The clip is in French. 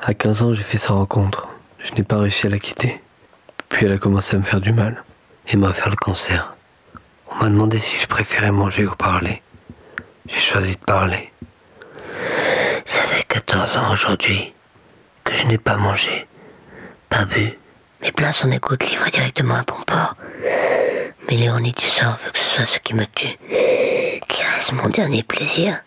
À 15 ans, j'ai fait sa rencontre. Je n'ai pas réussi à la quitter. Puis elle a commencé à me faire du mal et m'a fait le cancer. On m'a demandé si je préférais manger ou parler. J'ai choisi de parler. Ça fait 14 ans aujourd'hui que je n'ai pas mangé, pas bu. Mes plats son écoute livre directement à bon port. Mais l'ironie du sort veut que ce soit ce qui me tue, qui reste mon dernier plaisir.